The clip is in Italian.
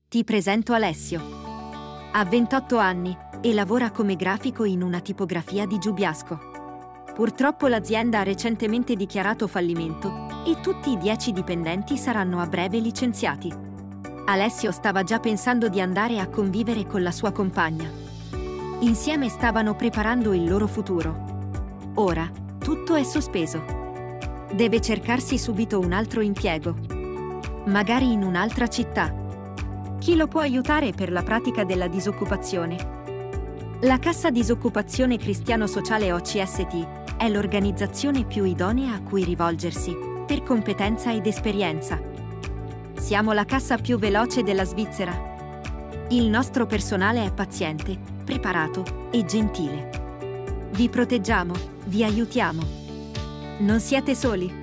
Ti presento Alessio. Ha 28 anni e lavora come grafico in una tipografia di Giubiasco. Purtroppo l'azienda ha recentemente dichiarato fallimento e tutti i 10 dipendenti saranno a breve licenziati. Alessio stava già pensando di andare a convivere con la sua compagna. Insieme stavano preparando il loro futuro. Ora tutto è sospeso. Deve cercarsi subito un altro impiego, magari in un'altra città. Chi lo può aiutare per la pratica della disoccupazione? La Cassa Disoccupazione Cristiano Sociale OCST è l'organizzazione più idonea a cui rivolgersi per competenza ed esperienza. Siamo la cassa più veloce della Svizzera. Il nostro personale è paziente, preparato e gentile. Vi proteggiamo, vi aiutiamo. Non siete soli.